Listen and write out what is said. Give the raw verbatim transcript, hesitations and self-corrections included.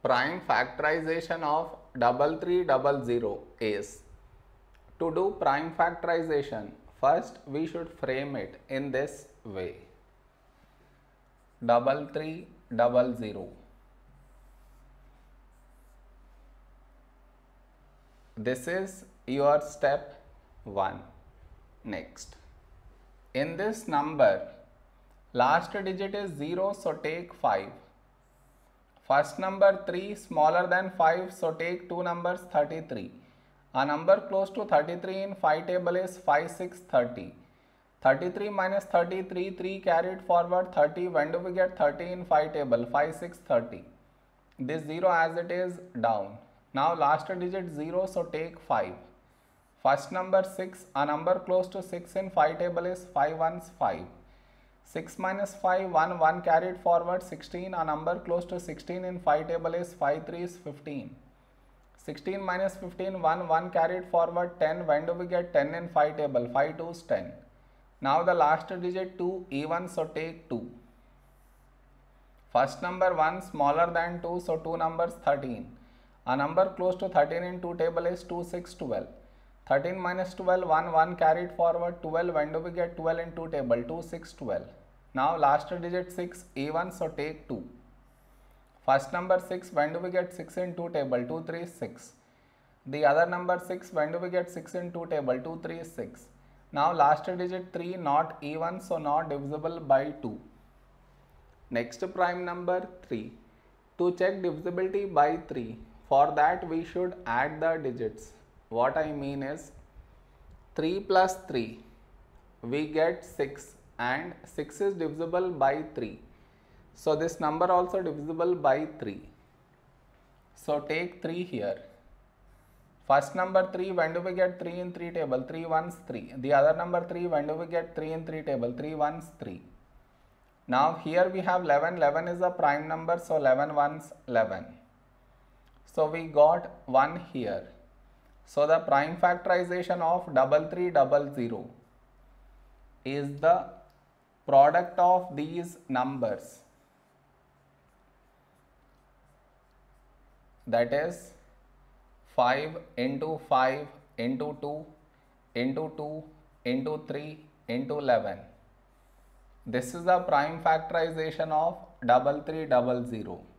Prime factorization of double three double zero is, to do prime factorization, first we should frame it in this way. Double three double zero. This is your step one. Next, in this number, last digit is zero, so take five. First number three smaller than five, so take two numbers thirty-three. A number close to thirty-three in phi table is five, six, thirty. thirty-three minus thirty-three, three carried forward thirty. When do we get thirty in phi table? five, six, thirty. This zero as it is down. Now last digit zero, so take five. First number six, a number close to six in phi table is five ones five. six minus five, one, one carried forward sixteen. A number close to sixteen in phi table is five threes fifteen. sixteen minus fifteen, one, one carried forward ten. When do we get ten in phi table? five twos ten. Now the last digit two, even, so take two. First number one smaller than two, so two numbers thirteen. A number close to thirteen in two table is two, six, twelve. thirteen minus twelve, one, one carried forward twelve. When do we get twelve in two table? two, six, twelve. Now last digit six, even, so take two. First number six, when do we get six in two table? two, three, six. The other number six, when do we get six in two table? two, three, six. Now last digit three, not even, so not divisible by two. Next prime number three. To check divisibility by three, for that we should add the digits. What I mean is, three plus three, we get six, and six is divisible by three. So this number also divisible by three. So take three here. First number three, when do we get three in three table? three ones three. The other number three, when do we get three in three table? three ones three. Now here we have eleven. eleven is a prime number, so eleven ones eleven. So we got one here. So the prime factorization of double three double zero is the product of these numbers, that is five into five into two into two into three into eleven. This is the prime factorization of double three double zero.